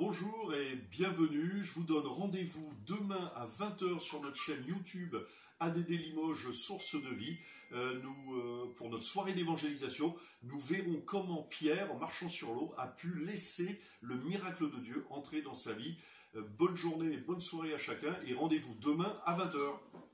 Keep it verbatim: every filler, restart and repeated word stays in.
Bonjour et bienvenue, je vous donne rendez-vous demain à vingt heures sur notre chaîne YouTube A D D Limoges Source de Vie. Euh, nous, euh, pour notre soirée d'évangélisation, nous verrons comment Pierre, en marchant sur l'eau, a pu laisser le miracle de Dieu entrer dans sa vie. Euh, bonne journée et bonne soirée à chacun et rendez-vous demain à vingt heures.